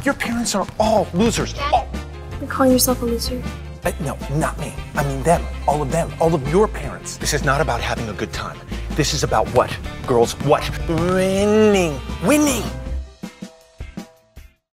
Your parents are all losers. All. You're calling yourself a loser? No, not me. I mean them. All of your parents. This is not about having a good time. This is about what? Girls, what? Winning. Winning.